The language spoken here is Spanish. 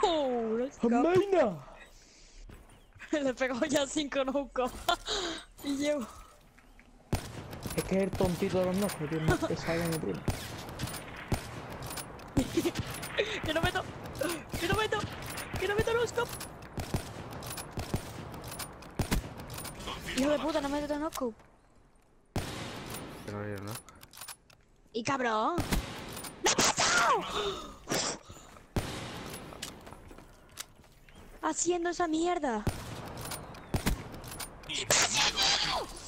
let's go. ¡Amaina! Le pegó ya 5 nucos. Y llevo. Es que es el tontito de los nocos, tío, no te sale mi primo. ¡Que no meto! ¡Que no meto! ¡Que no meto los cop! Hijo de puta, no meto los cop. Que no viene, ¿no? ¡Y cabrón! ¡Me ha pasado! Haciendo esa mierda. ¡Me ha pasado!